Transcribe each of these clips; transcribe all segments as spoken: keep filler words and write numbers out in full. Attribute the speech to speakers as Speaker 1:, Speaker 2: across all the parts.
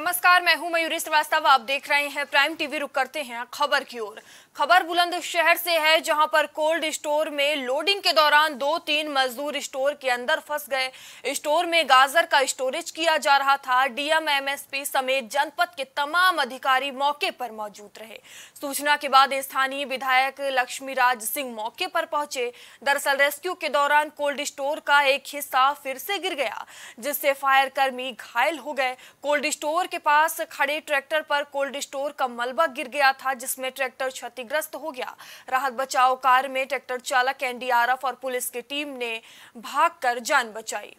Speaker 1: नमस्कार, मैं हूं मयूरी श्रीवास्तव। आप देख रहे हैं प्राइम टीवी। रुक करते हैं खबर की ओर। खबर बुलंदशहर से है, जहां पर कोल्ड स्टोर में लोडिंग के दौरान दो तीन मजदूर स्टोर के अंदर फंस गए। स्टोर में गाजर का स्टोरेज किया जा रहा था। डीएम, एमएसपी समेत जनपद के तमाम अधिकारी मौके पर मौजूद रहे। सूचना के बाद स्थानीय विधायक लक्ष्मीराज सिंह मौके पर पहुंचे। दरअसल रेस्क्यू के दौरान कोल्ड स्टोर का एक हिस्सा फिर से गिर गया, जिससे फायर कर्मी घायल हो गए। कोल्ड स्टोर के पास खड़े ट्रैक्टर पर कोल्ड स्टोर का मलबा गिर गया था, जिसमें ट्रैक्टर क्षतिग्रस्त हो गया। राहत बचाव कार्य में ट्रैक्टर चालक, एनडीआरएफ और पुलिस की टीम ने भागकर जान बचाई।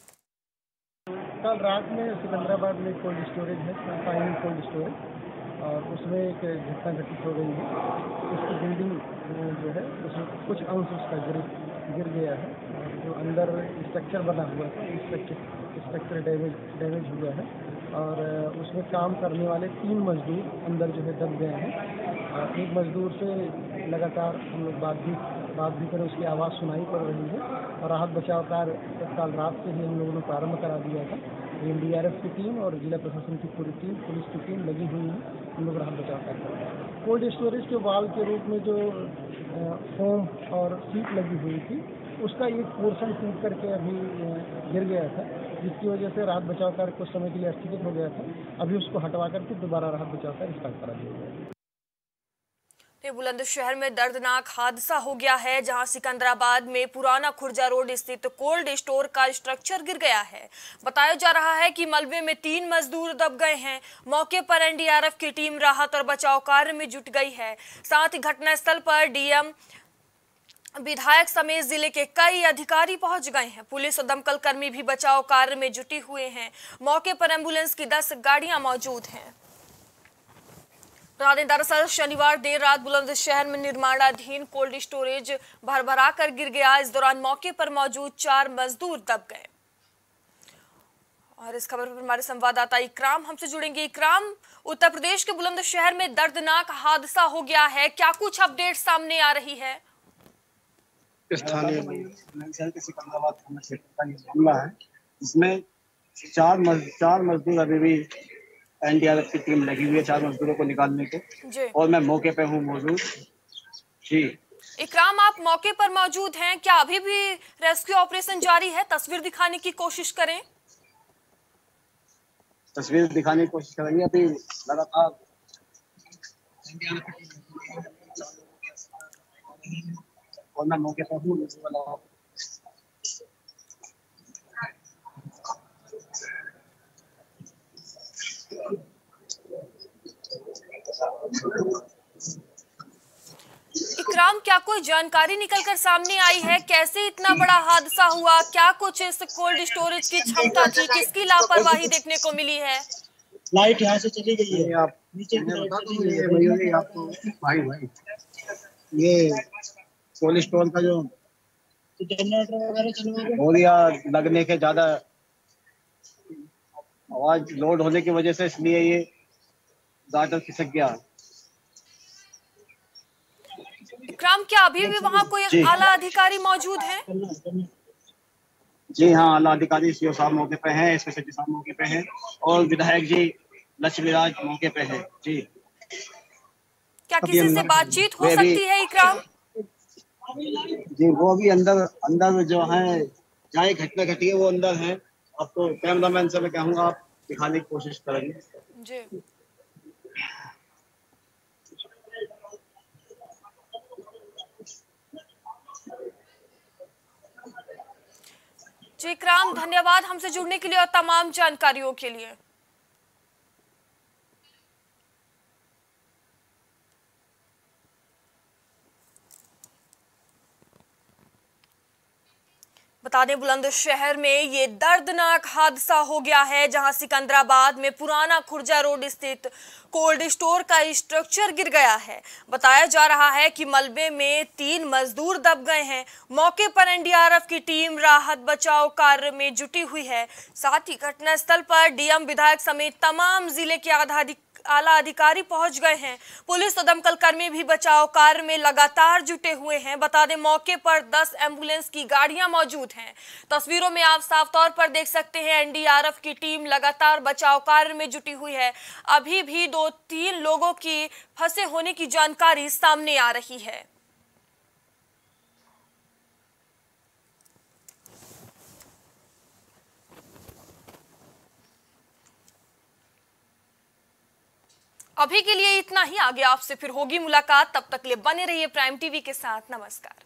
Speaker 2: कल रात में सिकंदराबाद में कोल्ड स्टोरेज है, फाइन कोल्ड स्टोरेज, और उसमें एक घटना घटित हो गई है। उसकी बिल्डिंग जो है उसमें कुछ अंश उसका गिर गिर गया है। जो अंदर स्ट्रक्चर बना हुआ था, स्ट्रक्चर स्ट्रक्चर डैमेज डैमेज हुआ है, और उसमें काम करने वाले तीन मजदूर अंदर जो है दब गए हैं। एक मजदूर से लगातार हम लोग बात भी बात भी करें, उसकी आवाज़ सुनाई पड़ रही है। और राहत बचाव कार्य कल रात से ही हम लोगों ने प्रारंभ करा दिया था। एनडीआरएफ की टीम और जिला प्रशासन की पूरी टीम, पुलिस की टीम लगी हुई है। हम लोग राहत बचाव कार्य कर रहे हैं। कोल्ड स्टोरेज के वाल के रूप में जो फोम और सीट लगी हुई थी, उसका एक पोर्शन टूट करके अभी गिर गया था, जिसकी वजह से राहत बचाव कार्य कुछ समय के लिए स्थगित हो गया था। अभी उसको हटवा करके दोबारा राहत बचाव कार्य स्टार्ट करा दिया गया।
Speaker 1: बुलंदशहर में दर्दनाक हादसा हो गया है, जहां सिकंदराबाद में पुराना खुर्जा रोड स्थित कोल्ड स्टोर का स्ट्रक्चर गिर गया है। बताया जा रहा है कि मलबे में तीन मजदूर दब गए हैं। मौके पर एनडीआरएफ की टीम राहत और बचाव कार्य में जुट गई है। साथ ही घटनास्थल पर डीएम, विधायक समेत जिले के कई अधिकारी पहुंच गए हैं। पुलिस और दमकल कर्मी भी बचाव कार्य में जुटे हुए हैं। मौके पर एम्बुलेंस की दस गाड़ियां मौजूद हैं। दरअसल शनिवार देर रात बुलंदशहर में निर्माणाधीन कोल्ड स्टोरेज भरभरा कर गिर गया। इस दौरान मौके पर मौजूद चार मजदूर दब गए। और इस खबर पर हमारे संवाददाता इकराम हमसे जुड़ेंगे। इकराम, उत्तर प्रदेश के बुलंदशहर में दर्दनाक हादसा हो गया है, क्या कुछ अपडेट सामने आ रही है?
Speaker 3: स्थानीय के सिकंदराबाद थाना क्षेत्र का मामला है, जिसमें चार मज, चार मजदूर अभी भी एनडीआरएफ की टीम लगी हुई है चार मजदूरों को निकालने के, और मैं मौके पे हूँ मौजूद। जी
Speaker 1: इकराम, आप मौके पर मौजूद हैं, क्या अभी भी रेस्क्यू ऑपरेशन जारी है? तस्वीर दिखाने की कोशिश करें।
Speaker 3: तस्वीर दिखाने की कोशिश करेंगे। अभी लगातार और मैं मौके पर हूँ।
Speaker 1: इकराम, क्या कोई जानकारी निकलकर सामने आई है? कैसे इतना बड़ा हादसा हुआ? क्या कुछ इस कोल्ड स्टोरेज की क्षमता थी? किसकी लापरवाही देखने को मिली है?
Speaker 4: लाइट यहाँ से चली गई है।
Speaker 3: आप नीचे ये आपको भाई भाई ये कोल्ड स्टोर का जो
Speaker 4: जनरेटर वगैरह चलवा
Speaker 3: बोलिया लगने के ज्यादा आवाज लोड होने की वजह से, इसलिए ये गाटर खिसक गया।
Speaker 1: इकराम, क्या अभी भी वहाँ कोई आला अधिकारी मौजूद है?
Speaker 3: जी हाँ, आला अधिकारी सीओ साहब मौके पे हैं, एसपी साहब मौके पे हैं, और विधायक जी लक्ष्मीराज मौके पे हैं। जी
Speaker 1: क्या किसी से बातचीत हो सकती है इकराम?
Speaker 3: जी वो अभी अंदर अंदर जो है, जहाँ एक घटना घटी है वो अंदर है। आपको कैमरामैन से मैं कहूँगा आप दिखाने की कोशिश करेंगे।
Speaker 1: जी जी इकराम, धन्यवाद हमसे जुड़ने के लिए और तमाम जानकारियों के लिए। बता दें, बुलंदशहर में ये दर्दनाक हादसा हो गया है, जहां सिकंदराबाद में पुराना खुर्जा रोड स्थित कोल्ड स्टोर का स्ट्रक्चर गिर गया है। बताया जा रहा है कि मलबे में तीन मजदूर दब गए हैं। मौके पर एनडीआरएफ की टीम राहत बचाव कार्य में जुटी हुई है। साथ ही घटनास्थल पर डीएम, विधायक समेत तमाम जिले के आला अधिकारी पहुंच गए हैं। पुलिस और दमकल कर्मी भी बचाव कार्य में लगातार जुटे हुए हैं। बता दें, मौके पर दस एम्बुलेंस की गाड़ियां मौजूद हैं। तस्वीरों में आप साफ तौर पर देख सकते हैं, एन डी आर एफ की टीम लगातार बचाव कार्य में जुटी हुई है। अभी भी दो तीन लोगों की फंसे होने की जानकारी सामने आ रही है। अभी के लिए इतना ही। आगे आपसे फिर होगी मुलाकात, तब तक के लिए बने रहिए प्राइम टीवी के साथ। नमस्कार।